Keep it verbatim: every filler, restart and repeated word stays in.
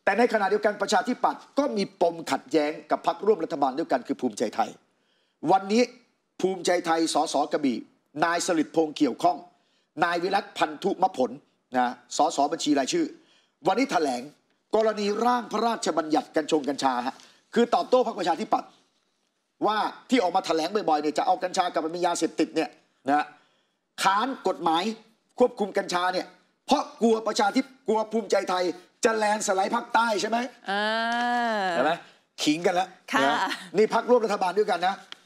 แต่ในขณะเดียวกันประชาธิปัตย์ก็มีปมขัดแย้งกับพรรคร่วมรัฐบาลด้วยกันคือภูมิใจไทยวันนี้ภูมิใจไทยสสกระบี่นายสฤษดิ์พงษ์เกี่ยวข้องนายวิรัตพันธุมผลนะสสบัญชีรายชื่อวันนี้แถลงกรณีร่างพระราชบัญญัติกัญชงกัญชาฮะคือตอบโต้พรรคประชาธิปัตย์ว่าที่ออกมาแถลงบ่อยๆเนี่ยจะเอากัญชากลับมาเป็นยาเสพติดเนี่ยนะค้านกฎหมายควบคุมกัญชาเนี่ยเพราะกลัวประชาธิปกลัวภูมิใจไทยจะแลนสไลด์ภาคใต้ใช่ไหมใช่ไหมขิงกันแล้วนี่พรรคร่วมรัฐบาลด้วยกันนะ